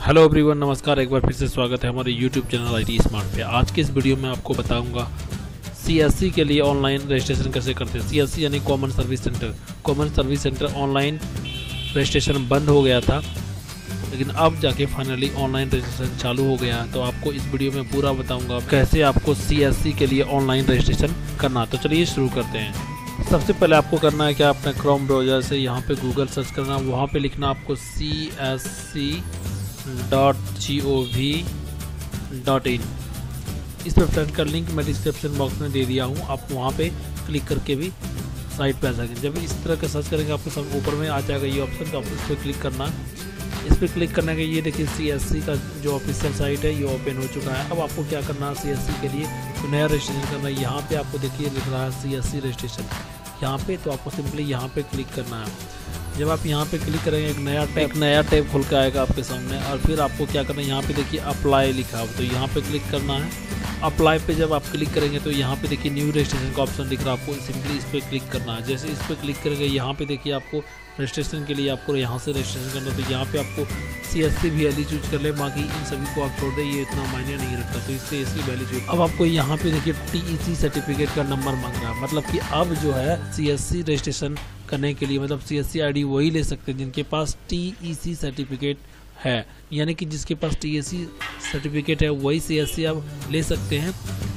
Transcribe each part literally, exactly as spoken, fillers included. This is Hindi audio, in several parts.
हेलो एवरीवन, नमस्कार। एक बार फिर से स्वागत है हमारे YouTube channel I T smart पे। आज के इस वीडियो में आपको बताऊंगा सी एस सी के लिए ऑनलाइन रजिस्ट्रेशन कैसे करते हैं। सी एस सी यानी common service centre. Common service centre online registration बंद हो गया था, लेकिन अब जाके फाइनली ऑनलाइन रजिस्ट्रेशन चालू हो गया। तो आपको इस वीडियो में पूरा बताऊँगा कैसे आपको सी एस सी के लिए ऑनलाइन रजिस्ट्रेशन करना। तो चलिए शुरू करते हैं। सबसे पहले आपको करना है क्या, अपने क्रोम ब्राउज़र से यहाँ पे गूगल सर्च करना, वहाँ पे लिखना आपको C S C dot G O V dot in. इस वेबसाइट का लिंक मैं डिस्क्रिप्शन बॉक्स में दे दिया हूँ, आप वहाँ पे क्लिक करके भी साइट पे आ सकें। जब इस तरह का सर्च करेंगे आपको सब ऊपर में आ जाएगा ये ऑप्शन, तो आपको इस पर क्लिक करना है। इस पर क्लिक करने के ये देखिए सी एस सी का जो ऑफिशियल साइट है ये ओपन हो चुका है। अब आपको क्या करना है, सी एस सी के लिए तो नया रजिस्ट्रेशन करना है। यहाँ पे आपको देखिए लिख रहा है सी एस सी रजिस्ट्रेशन यहाँ पे, तो आपको सिंपली यहाँ पे क्लिक करना है। जब आप यहाँ पे क्लिक करेंगे एक नया टैब एक नया टैब खुल के आएगा आपके सामने, और फिर आपको क्या करना है, यहाँ पे देखिए अप्लाई लिखा है, तो यहाँ पे क्लिक करना है। अप्लाई पे जब आप क्लिक करेंगे तो यहाँ पे देखिए न्यू रजिस्ट्रेशन का ऑप्शन दिख रहा है, आपको सिंपली इस पर क्लिक करना है। जैसे इस पर क्लिक करेंगे यहाँ पे देखिए आपको रजिस्ट्रेशन के लिए आपको यहाँ से रजिस्ट्रेशन करना है। तो यहाँ पे आपको C S C value choose कर ले, बाकी इन सभी को आप छोड़ दें, ये इतना मायने नहीं रखता, तो इससे इसकी वैल्यू चूज। अब आपको यहाँ पे देखिए टी ई सी सर्टिफिकेट का नंबर मांग रहा है, मतलब कि अब जो है सी एस सी रजिस्ट्रेशन करने के लिए मतलब सी एस सी आई डी वही ले सकते हैं जिनके पास टी ई सी सर्टिफिकेट है, यानी कि जिसके पास टी ई सी सर्टिफिकेट है वही सी एस सी आप ले सकते हैं,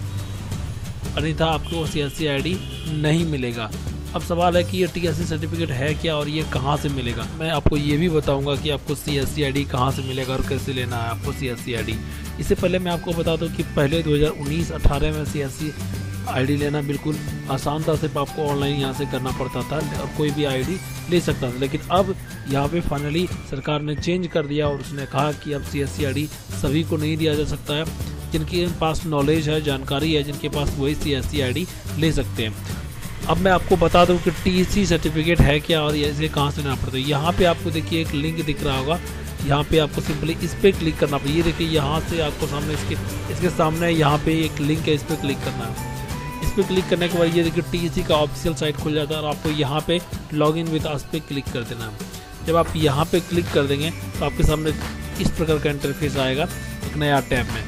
अन्यथा आपको C S C I D नहीं मिलेगा। अब सवाल है कि ये टी एस सी सर्टिफिकेट है क्या और ये कहाँ से मिलेगा। मैं आपको ये भी बताऊंगा कि आपको C S C I D कहाँ से मिलेगा और कैसे लेना है आपको C S C I D. इससे पहले मैं आपको बता दूं कि पहले दो हज़ार उन्नीस अठारह में सी एस सी आई डी लेना बिल्कुल आसान था, सिर्फ आपको ऑनलाइन यहाँ से करना पड़ता था और कोई भी आई डी ले सकता था। लेकिन अब यहाँ पे फाइनली सरकार ने चेंज कर दिया और उसने कहा कि अब सी एस सी आई डी सभी को नहीं दिया जा सकता है, जिनके पास नॉलेज है, जानकारी है, जिनके पास वही सी एस सी आई डी ले सकते हैं। अब मैं आपको बता दूं कि टी ई सी सर्टिफिकेट है क्या और इसे कहाँ से लेना पड़ता है। यहाँ पे आपको देखिए एक लिंक दिख रहा होगा, यहाँ पे आपको सिंपली इस पर क्लिक करना पड़ेगा। ये देखिए यहाँ से आपको सामने इसके इसके सामने यहाँ पे एक लिंक है, इस पर क्लिक करना है। इस पर क्लिक करने के बाद ये देखिए टी ई सी का ऑफिशियल साइट खुल जाता है और आपको यहाँ पे लॉग इन विद अस पे क्लिक कर देना है। जब आप यहाँ पे क्लिक कर देंगे तो आपके सामने इस प्रकार का इंटरफेस आएगा एक नया टैब में।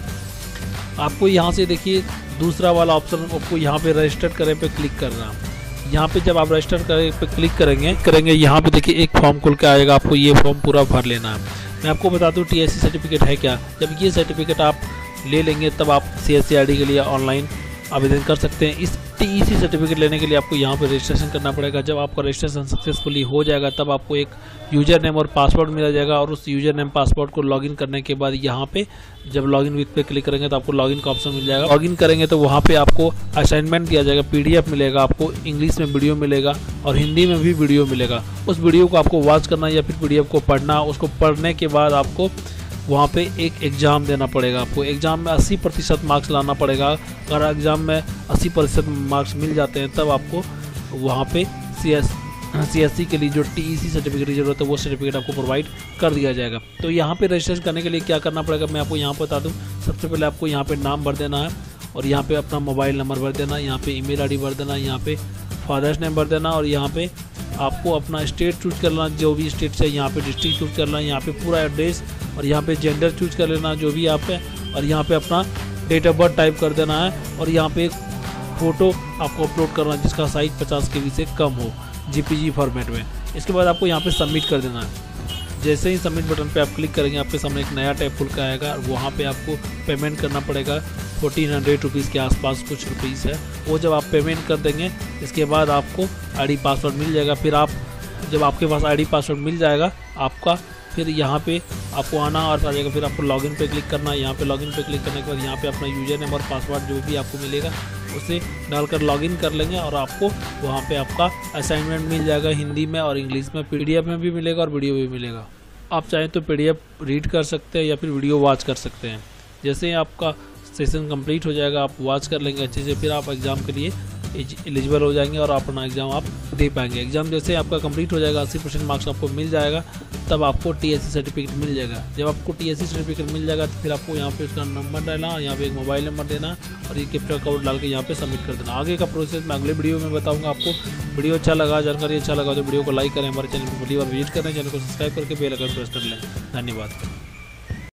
आपको यहाँ से देखिए दूसरा वाला ऑप्शन आपको यहाँ पे रजिस्टर करें पे क्लिक करना है। यहाँ पे जब आप रजिस्टर करें पे क्लिक करेंगे करेंगे यहाँ पे देखिए एक फॉर्म खुल के आएगा, आपको ये फॉर्म पूरा भर लेना है। मैं आपको बता दूँ टी एस सी सर्टिफिकेट है क्या। जब ये सर्टिफिकेट आप ले लेंगे तब आप सी एस सी आई डी के लिए ऑनलाइन आवेदन कर सकते हैं। इस टी ई सी सर्टिफिकेट लेने के लिए आपको यहाँ पर रजिस्ट्रेशन करना पड़ेगा। जब आपका रजिस्ट्रेशन सक्सेसफुली हो जाएगा तब आपको एक यूज़र नेम और पासवर्ड मिल जाएगा, और उस यूज़र नेम पासवर्ड को लॉगिन करने के बाद यहाँ पे जब लॉगिन विद पे क्लिक करेंगे तो आपको लॉगिन का ऑप्शन मिल जाएगा। लॉगिन करेंगे तो वहाँ पे आपको असाइनमेंट दिया जाएगा, पी डी एफ मिलेगा, आपको इंग्लिश में वीडियो मिलेगा और हिंदी में भी वीडियो मिलेगा। उस वीडियो को आपको वॉच करना या फिर पी डी एफ को पढ़ना। उसको पढ़ने के बाद आपको वहाँ पे एक एग्ज़ाम देना पड़ेगा। आपको एग्ज़ाम में अस्सी प्रतिशत मार्क्स लाना पड़ेगा। अगर एग्ज़ाम में अस्सी प्रतिशत मार्क्स मिल जाते हैं तब आपको वहाँ पे सी एस सी एस सी के लिए जो टी ई सी सर्टिफिकेट की जरूरत है वो सर्टिफिकेट आपको प्रोवाइड कर दिया जाएगा। तो यहाँ पे रजिस्ट्रेशन करने के लिए क्या करना पड़ेगा मैं आपको यहाँ बता दूँ। सबसे पहले आपको यहाँ पे नाम भर देना है और यहाँ पे अपना मोबाइल नंबर भर देना, यहाँ पे ईमेल आई डी भर देना, यहाँ पे फादर्स नेम भर देना, और यहाँ पे आपको अपना स्टेट चूज कर लेना, जो भी स्टेट से यहाँ पे डिस्ट्रिक्ट चूज कर लेना, यहाँ पे पूरा एड्रेस और यहाँ पे जेंडर चूज कर लेना जो भी आप है, और यहाँ पे अपना डेट ऑफ बर्थ टाइप कर देना है, और यहाँ पे एक फ़ोटो आपको अपलोड करना जिसका साइज पचास के बी से कम हो जी पी जी फॉर्मेट में। इसके बाद आपको यहाँ पे सबमिट कर देना है। जैसे ही सबमिट बटन पे आप क्लिक करेंगे आपके सामने एक नया टैब खुल के आएगा, और वहाँ पे आपको पेमेंट करना पड़ेगा फोर्टीन हंड्रेड रुपीज़ के आसपास कुछ रुपीज़ है। वो जब आप पेमेंट कर देंगे इसके बाद आपको आई डी पासवर्ड मिल जाएगा। फिर आप जब आपके पास आई डी पासवर्ड मिल जाएगा आपका, फिर यहाँ पे आपको आना और आ जाएगा। फिर आपको लॉगिन पे क्लिक करना है। यहाँ पे लॉगिन पे क्लिक करने के बाद यहाँ पे अपना यूज़र नेम और पासवर्ड जो भी आपको मिलेगा उसे डालकर लॉगिन कर लेंगे, और आपको वहाँ पे आपका असाइनमेंट मिल जाएगा हिंदी में और इंग्लिश में, पी डी एफ में भी मिलेगा और वीडियो भी मिलेगा। आप चाहें तो पी डी एफ रीड कर सकते हैं या फिर वीडियो वॉच कर सकते हैं। जैसे ही आपका सेशन कंप्लीट हो जाएगा आप वॉच कर लेंगे अच्छे से, फिर आप एग्ज़ाम के लिए एलिजिबल हो जाएंगे और अपना एग्ज़ाम आप दे पाएंगे। एग्ज़ाम जैसे आपका कंप्लीट हो जाएगा, अस्सी परसेंट मार्क्स आपको मिल जाएगा, तब आपको टी एस सी सर्टिफिकेट मिल जाएगा। जब आपको टी एस सी सर्टिफिकेट मिल जाएगा तो फिर आपको यहाँ पे उसका नंबर डालना, यहाँ पे एक मोबाइल नंबर देना और ये कैप्चा कोड डाल के यहाँ पे सबमिट कर देना। आगे का प्रोसेस मैं अगले वीडियो में बताऊँगा आपको। वीडियो अच्छा लगा, जानकारी अच्छा लगा तो वीडियो को लाइक करें, हमारे चैनल को पहली बार विजिट करें, चैनल को सब्सक्राइब करके बेल आइकन प्रेस कर लें। धन्यवाद।